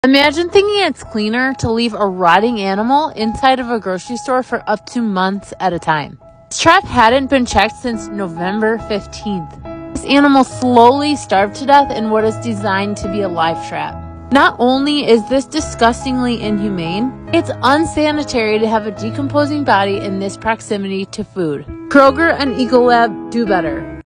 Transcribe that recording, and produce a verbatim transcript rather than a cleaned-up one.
Imagine thinking it's cleaner to leave a rotting animal inside of a grocery store for up to months at a time. This trap hadn't been checked since November fifteenth. This animal slowly starved to death in what is designed to be a live trap. Not only is this disgustingly inhumane, it's unsanitary to have a decomposing body in this proximity to food. Kroger and Ecolab do better.